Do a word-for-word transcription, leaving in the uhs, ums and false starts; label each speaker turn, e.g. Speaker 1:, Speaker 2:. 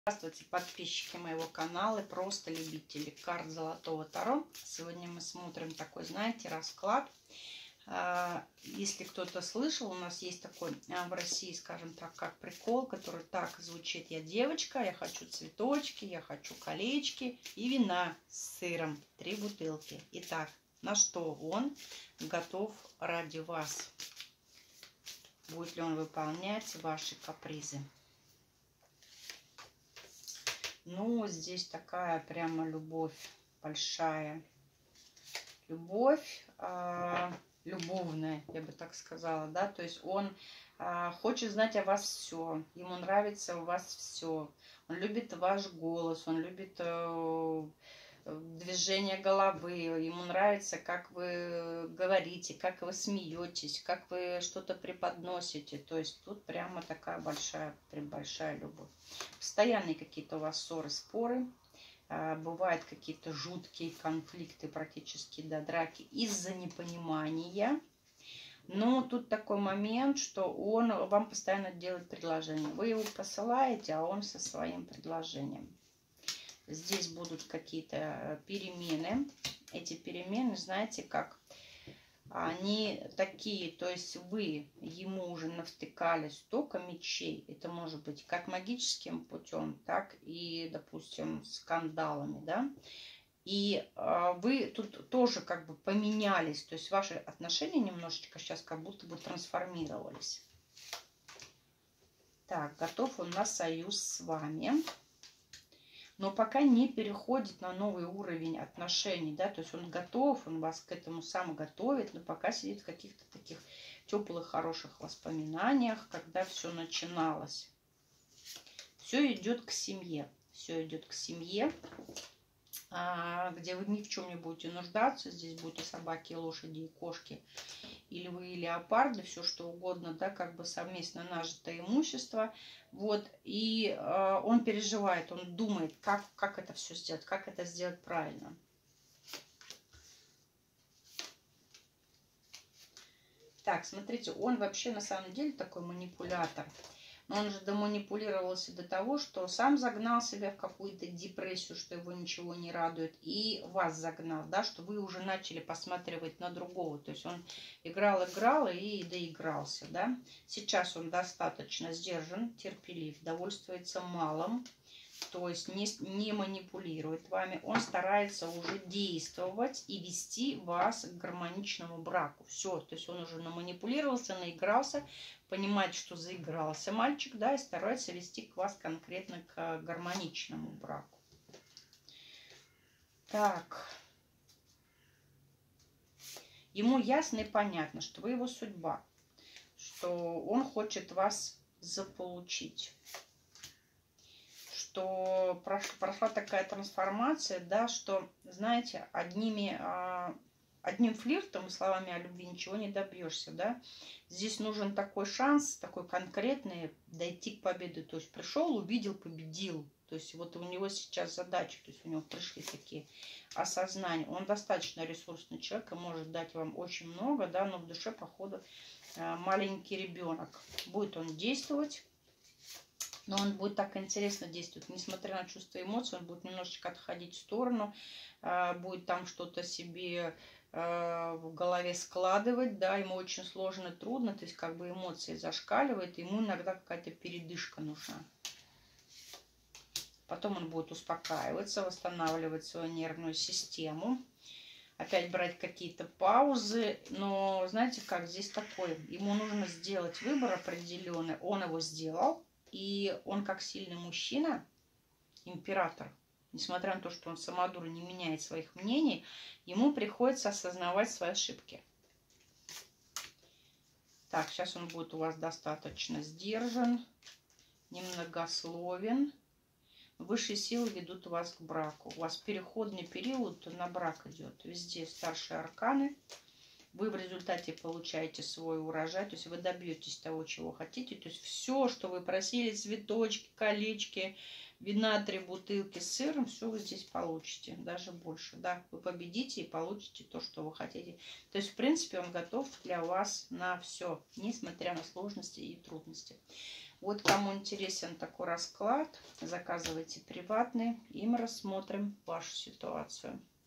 Speaker 1: Здравствуйте, подписчики моего канала и просто любители карт Золотого Таро. Сегодня мы смотрим такой, знаете, расклад. Если кто-то слышал, у нас есть такой в России, скажем так, как прикол, который так звучит: я девочка, я хочу цветочки, я хочу колечки и вина с сыром. Три бутылки. Итак, на что он готов ради вас? Будет ли он выполнять ваши капризы? Ну, здесь такая прямо любовь большая. Любовь э, любовная, я бы так сказала, да. То есть он э, хочет знать о вас все. Ему нравится у вас все. Он любит ваш голос, он любит э, движение головы. Ему нравится, как вы говорите, как вы смеетесь, как вы что-то преподносите. То есть тут прямо такая большая, прям большая любовь. Постоянные какие-то у вас ссоры, споры. Бывают какие-то жуткие конфликты, практически до драки из-за непонимания. Но тут такой момент, что он вам постоянно делает предложение. Вы его посылаете, а он со своим предложением. Здесь будут какие-то перемены. Эти перемены, знаете, как они такие, то есть вы ему уже навтыкали столько мечей. Это может быть как магическим путем, так и, допустим, скандалами, да. И э, вы тут тоже как бы поменялись, то есть ваши отношения немножечко сейчас как будто бы трансформировались. Так, готов он на союз с вами, но пока не переходит на новый уровень отношений, да, то есть он готов, он вас к этому сам готовит, но пока сидит в каких-то таких теплых, хороших воспоминаниях, когда все начиналось. Все идет к семье, все идет к семье, где вы ни в чем не будете нуждаться. Здесь будут и собаки, и лошади, и кошки, и львы, и леопарды, все что угодно, да, как бы совместно нажитое имущество. Вот, и э, он переживает, он думает, как, как это все сделать, как это сделать правильно. Так, смотрите, он вообще на самом деле такой манипулятор. Но он же доманипулировался до того, что сам загнал себя в какую-то депрессию, что его ничего не радует, и вас загнал, да, что вы уже начали посматривать на другого. То есть он играл, играл и доигрался, да. Сейчас он достаточно сдержан, терпелив, довольствуется малым, то есть не, не манипулирует вами. Он старается уже действовать и вести вас к гармоничному браку. Все, то есть он уже наманипулировался, наигрался, понимает, что заигрался мальчик, да, и старается вести к вас конкретно к гармоничному браку. Так. Ему ясно и понятно, что вы его судьба, что он хочет вас заполучить. Что прошла такая трансформация, да, что, знаете, одними, одним флиртом и словами о любви ничего не добьешься, да. Здесь нужен такой шанс, такой конкретный, дойти к победе. То есть пришел, увидел, победил. То есть вот у него сейчас задача, то есть у него пришли такие осознания. Он достаточно ресурсный человек и может дать вам очень много, да, но в душе, походу, маленький ребенок. Будет он действовать. Но он будет так интересно действовать, несмотря на чувства и эмоции, он будет немножечко отходить в сторону, будет там что-то себе в голове складывать, да, ему очень сложно и трудно, то есть как бы эмоции зашкаливают, ему иногда какая-то передышка нужна. Потом он будет успокаиваться, восстанавливать свою нервную систему, опять брать какие-то паузы, но знаете как, здесь такое, ему нужно сделать выбор определенный, он его сделал. И он как сильный мужчина, император, несмотря на то, что он самодур и не меняет своих мнений, ему приходится осознавать свои ошибки. Так, сейчас он будет у вас достаточно сдержан, немногословен. Высшие силы ведут вас к браку. У вас переходный период на брак идет. Везде старшие арканы. Вы в результате получаете свой урожай, то есть вы добьетесь того, чего хотите. То есть все, что вы просили, цветочки, колечки, вина, три бутылки с сыром, все вы здесь получите, даже больше. Да, вы победите и получите то, что вы хотите. То есть, в принципе, он готов для вас на все, несмотря на сложности и трудности. Вот кому интересен такой расклад, заказывайте приватный, и мы рассмотрим вашу ситуацию.